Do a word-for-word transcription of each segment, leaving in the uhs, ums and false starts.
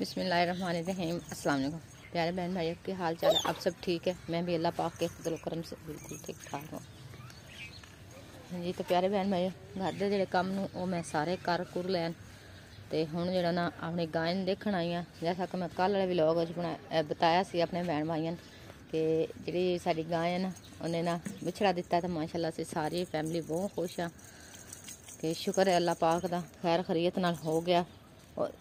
बिस्मिल्लाहिर्रहमानिर्रहीम। अस्सलाम वालेकुम प्यारे बहन भाइयों, के हाल चाल है? आप सब ठीक है? मैं भी अल्लाह पाक के फजल करम से बिल्कुल ठीक ठाक हूँ जी। तो प्यारे बहन भाइयों, घर के जोड़े काम वो मैं सारे कर कुर लैन तो हूँ जो ना अपनी गाय देखण आई हाँ। जैसा कि मैं कल वाले व्लॉग बना बताया सी अपने बहन भाइयों कि जी साड़ी गाय है ना उन्हें ना बिछड़ा दिता तो माशाल्लाह से सारी फैमिली बहुत खुश हाँ कि शुक्र है अल्लाह पाक का खैर खरीयत नाल हो गया। और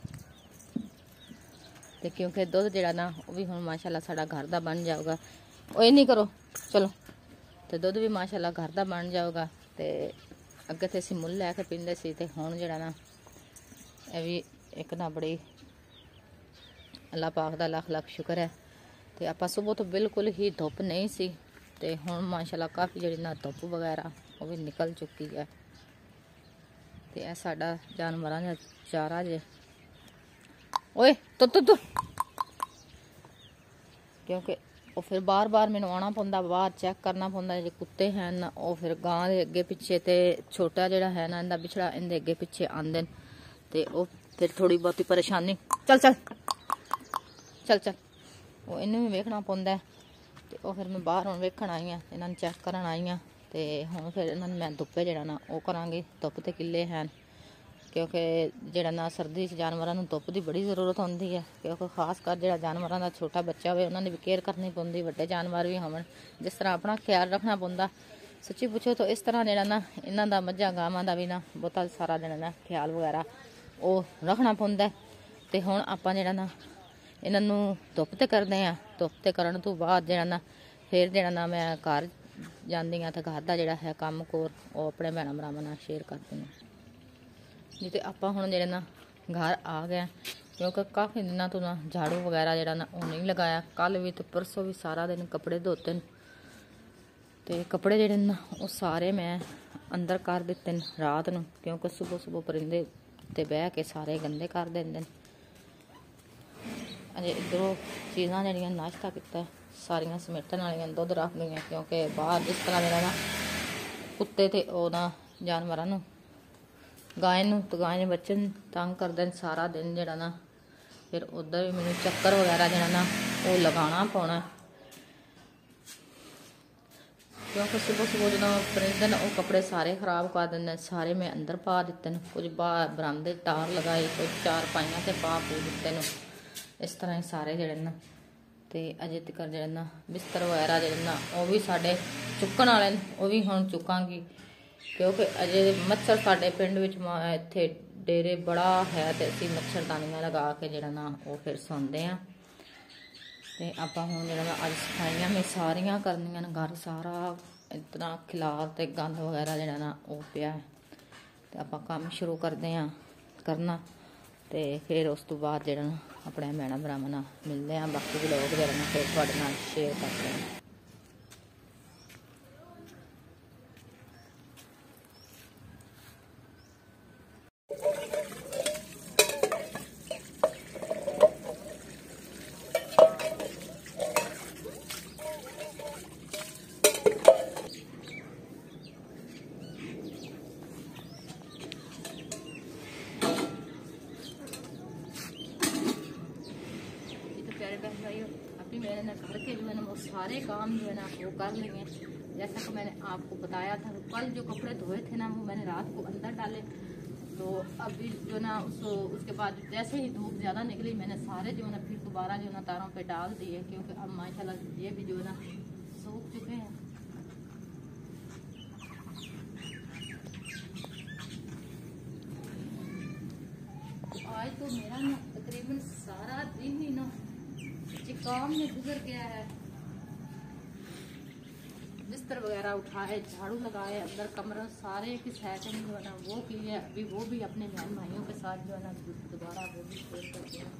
तो क्योंकि दुध जड़ा ना वो भी हम माशाल्लाह साड़ा घर का बन जाऊगा। वो नहीं करो चलो तो दुध भी माशाल्लाह घर का बन जाऊगा। तो अगे तो असी मुल लैके पींदे सी ते हुण जड़ा ना ये भी एक ना बड़ी अल्लाह पाक का लख लख शुक्र है। तो आप सुबह तो बिल्कुल ही धुप नहीं सी ते हुण माशाल्लाह काफ़ी जी ना धुप वगैरह वो भी निकल चुकी है। तो यह साडा जानवरों का चारा जे ओए तो तो तो क्योंकि वो फिर बार बार मैंने आना पौंदा बाहर चेक करना पौंदा जो कुत्ते हैं ना वो फिर गां के अगे पिछे तो छोटा जड़ा है ना इनका बिछड़ा इनके अगे पिछे आंदे ते वो फिर थोड़ी बहुती परेशानी चल चल चल चल वो इन्हें भी वेखना पौंदा ते वो फिर मैं बाहर हुण वेखण आई हाँ इन्होंने चेक करन आई हाँ। तो हुण फिर इन्होंने मैं धुप्पे जड़ा ना वो करांगी धुप ते किले हैं क्योंकि जड़ा ना सर्दी जानवरों को धुप की बड़ी जरूरत होती है क्योंकि खास कर जो जानवरों का छोटा बच्चा हो उन्होंने भी केयर करनी पौंदी वड्डे जानवर भी होवन जिस तरह अपना ख्याल रखना पौंदा। सच्ची पूछो तो इस तरह जड़ा ना इन्हों का मझा गावां का भी ना बहुता सारा जड़ा ना ख्याल वगैरह वो रखना पौंदा। तो हुण आपां जड़ा ना इन्हों धुप ते करदे हैं धुप ते करन तो बाद जड़ा ना फिर जड़ा ना मैं घर जांदी हाँ तो घर का जड़ा है काम कोर वो अपने भैणों भरावां नाल शेयर करदी हूँ जी। तो आप हुण जड़े ना घर आ गए क्योंकि काफ़ी दिनों तो ना झाड़ू वगैरह जड़ा ना वो नहीं लगाया। कल भी तो परसों भी सारा दिन कपड़े धोते तो कपड़े जड़े ना वो सारे मैं अंदर कर दिते रात को क्योंकि सुबह सुबह परिंदे ते बह के सारे गंदे कर देंगे। अजे इधरों चीज़ां जड़ियां नाश्ता किया सारियां समेटन वालियां दुध रख दी क्योंकि बाहर जिस तरह मेरा ना कुत्ते ते वो ना जानवरों गाय नूं तो गाय ने बच्चे तंग करते सारा दिन जड़ा ना फिर उधर भी मैंने चक्कर वगैरह जड़ा ना वो लगाना पौना क्योंकि सुबह सुबह जो परिंदे वो कपड़े सारे खराब कर देंगे सारे मैं अंदर पा दिते कुछ बाहर बरामदे टार लगाई कुछ चार पाइया से पा पू दिते इस तरह ही सारे जड़े ना। तो अजे तक जड़े ना बिस्तर वगैरह जड़े ना वो भी साढ़े चुकन वाले वो भी हुण चुकांगी क्योंकि अजे मच्छर साढ़े पिंड विच इत्थे डेरे बड़ा है तो असीं मच्छरदानियां लगा के जड़ा ना वो फिर सौंदे हैं। तो आपां हुण जड़ा ना अज सफाइयां मैं सारियां करनियां ने घर सारा इतना खिलार ते गंद वगैरह जड़ा ना वो पिया है। तो आपां काम शुरू करते हैं करना तो फिर उस तो बाद जड़ा ना अपने भैणों भरावां नाल मिलते हैं बाकी भी लोग जड़ा ना फिर तुहाडे नाल शेयर करते हैं। बहन भाइयों अभी मैंने ना घर के जो है ना वो सारे काम जो है ना वो कर लिए। जैसा कि मैंने आपको बताया था कल जो कपड़े धोए थे ना वो मैंने रात को अंदर डाले तो अभी जो ना उसको उसके बाद जैसे ही धूप ज़्यादा निकली मैंने सारे जो है ना फिर दोबारा जो ना तारों पे डाल दिए क्योंकि अब माशाल्लाह ये भी जो है ना सूख चुके हैं। आज तो मेरा ना तकरीबन सारा दिन ही ना काम में गुजर गया है। बिस्तर वगैरह उठाए झाड़ू लगाए अंदर कमरा सारे की सेटिंग जो है ना वो की है। अभी वो भी अपने बहन भाइयों के साथ जो है ना दोबारा वो भी शेयर करते हैं।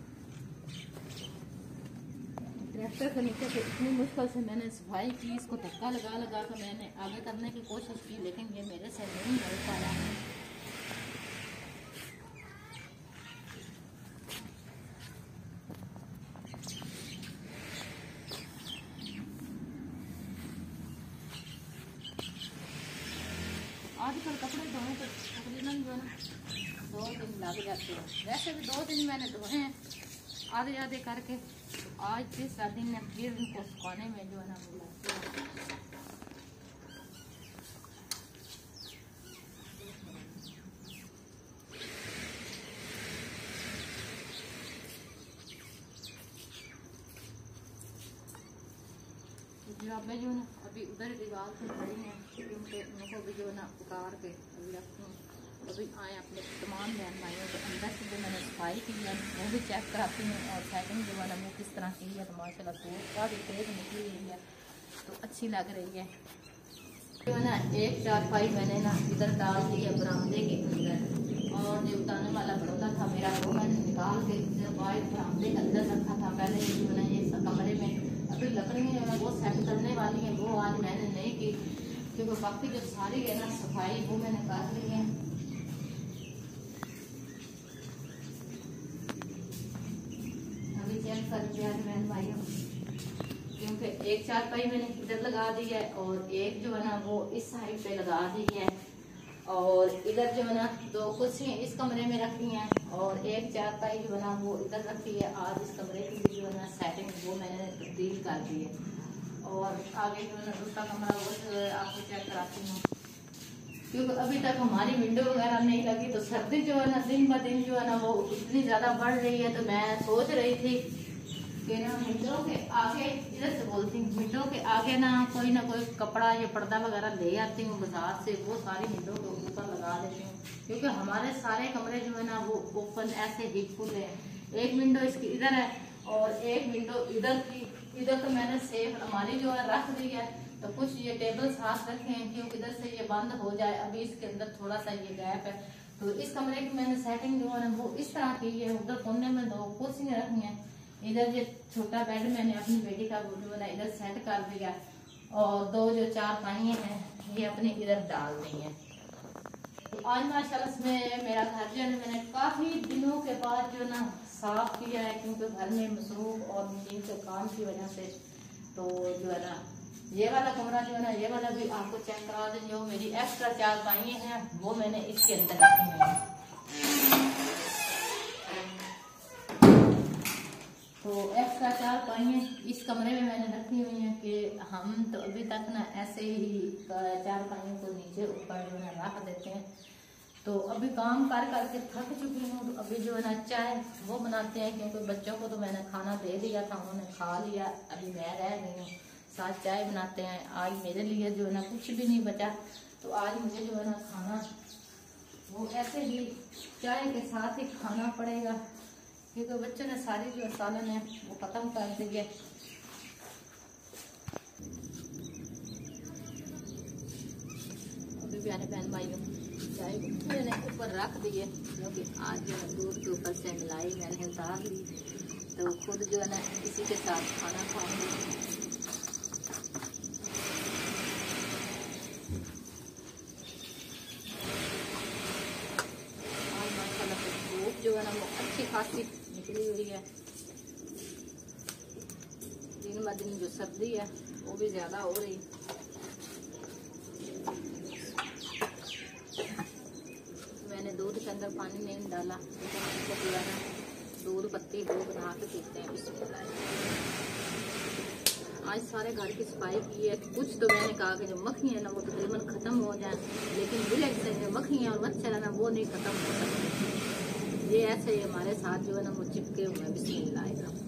ट्रैक्टर के नीचे से इतनी मुश्किल से मैंने सफाई की इसको धक्का लगा लगा कर मैंने आगे करने की कोशिश की लेकिन ये मेरे से नहीं हो पाया। आजकल कपड़े धोने तो तकरीबन जो है ना दो दिन लग जाते हैं। वैसे भी दो दिन मैंने धोए हैं आधे आधे करके आज तीसरा दिन है, फिर इनको सुखाने में जो है ना मिलाते हैं। जराबें जो है ना अभी उधर दीवार पे खड़ी हैं, क्योंकि उनको भी जो है ना उतार के अभी रखती हूँ। अभी आए अपने तमाम बहन भाइयों के अंदर से जो मैंने सफाई की है वो भी चेक कराती हूँ, और सेटिंग जो है ना वो किस तरह की है। तो माशाल्लाह सूट काफ़ी तेज निकली हुई है, तो अच्छी लग रही है। जो है ना एक चारपाई मैंने ना इधर डाल दी है बरामदे के अंदर, और जो उतारने वाला बरौदा था मेरा वो मैंने निकाल के बाहर बरामदे के अंदर रखा था पहले। जो है ना ये कमरे में अभी लकड़ियाँ जो है वो सेट करने वाली हैं, वो आज मैंने नहीं की, क्योंकि बाकी जो सारी है ना सफाई वो मैंने कर ली है। अभी चेक कर दिया बहन भाइयों, क्योंकि एक चारपाई मैंने इधर लगा दी है, और एक जो है ना वो इस साइड पे लगा दी है, और इधर जो है ना दो कुर्सियाँ इस कमरे में रखी हैं, और एक चारपाई जो है ना वो इधर रखी है। आज इस कमरे की भी जो है ना सेटिंग वो मैंने तब्दील कर दी है, और आगे जो है ना दूसरा कमरा वो आपको चेक कराती हूँ, क्योंकि अभी तक हमारी विंडो वगैरह नहीं लगी। तो सर्दी जो है ना दिन ब दिन जो है ना वो इतनी ज़्यादा बढ़ रही है, तो मैं सोच रही थी कि ना विंडो के आगे, इधर से बोलती हूँ, विंडो के आगे ना कोई ना कोई कपड़ा या पर्दा वगैरह ले आती हूँ बाजार से, वो सारी विंडो के ऊपर लगा देती हूँ, क्योंकि हमारे सारे कमरे जो है ना वो ओपन ऐसे ही खुले हैं। एक विंडो इसकी इधर है, और एक विंडो इधर थी। इधर तो मैंने सेफ हमारी जो है रख दी है, तो कुछ ये टेबल साथ रखे हैं क्योंकि इधर से ये बंद हो जाए। अभी इसके अंदर थोड़ा सा ये गैप है, तो इस कमरे की मैंने सेटिंग जो है ना वो इस तरह की है। उधर कोने में दो कुर्सियाँ रखी हैं, इधर ये छोटा बेड मैंने अपनी बेटी का जो है ना इधर सेट कर दिया, और दो जो चार पाइयाँ हैं ये अपनी इधर डाल दी हैं। तो आज माशाल्लाह में मेरा घर जो है मैंने काफ़ी दिनों के बाद जो ना साफ किया है, क्योंकि घर में मसरूफ और मशीन के काम की वजह से। तो जो है ना ये वाला कमरा जो है ना ये वाला भी आपको चेक करा दें। जो मेरी एक्स्ट्रा चार पाइयाँ हैं वो मैंने इसके अंदर रखी हुई हैं। तो एक्स्ट्रा चार पाइयाँ इस कमरे में मैंने रखी हुई हैं कि हम तो अभी तक ना ऐसे ही चार पाइयों को नीचे ऊपर जो है रख देते हैं। तो अभी काम कर करके थक चुकी हूँ, तो अभी जो है ना चाय वो बनाते हैं, क्योंकि बच्चों को तो मैंने खाना दे दिया था, उन्होंने खा लिया, अभी मैं रह गई हूँ। साथ चाय बनाते हैं। आज मेरे लिए जो है ना कुछ भी नहीं बचा, तो आज मुझे जो है ना खाना वो ऐसे ही चाय के साथ ही खाना पड़ेगा, क्योंकि बच्चों ने सारी जो सालन है वो ख़त्म कर दी है। अभी प्यारे बहन भाइयों चाय मैंने ऊपर रख दी है, क्योंकि आज जो है दूध के ऊपर से मिलाई मैंने उतार ली, तो खुद जो है ना इसी के साथ खाना खाऊंगी। जो है ना वो अच्छी खासी निकली हुई है। दिन ब दिन जो सर्दी है वो भी ज़्यादा हो रही। मैंने दूध के अंदर पानी नहीं डाला, तो जो है ना दूध पत्ती वो बना के पीते हैं। आज सारे घर की सफाई की है। कुछ तो मैंने कहा कि जो मक्खी है ना वो तकरीबन ख़त्म हो जाए, लेकिन विलेज से जो मक्खी है और मच्छर है ना वो नहीं ख़त्म हो सकते। ये ऐसे ही हमारे साथ जो है ना वो चिपके हुए हैं। बिस्मिल्लाह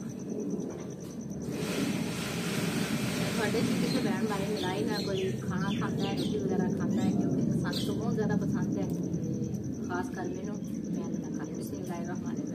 किसी बहन भाई मिलाई ना कोई खाना खाता है, रोटी वगैरह खाता है, क्योंकि साथ तो बहुत ज़्यादा पसंद है, खास कर मैनू मैं खाती। बिस्मिल्लाह।